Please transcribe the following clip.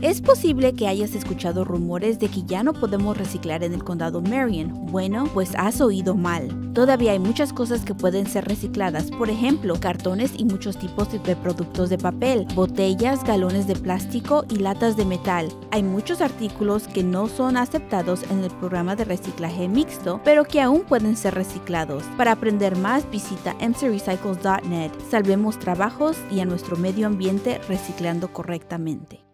Es posible que hayas escuchado rumores de que ya no podemos reciclar en el condado Marion. Bueno, pues has oído mal. Todavía hay muchas cosas que pueden ser recicladas, por ejemplo, cartones y muchos tipos de productos de papel, botellas, galones de plástico y latas de metal. Hay muchos artículos que no son aceptados en el programa de reciclaje mixto, pero que aún pueden ser reciclados. Para aprender más, visita mcrecycles.net. Salvemos trabajos y a nuestro medio ambiente reciclando correctamente.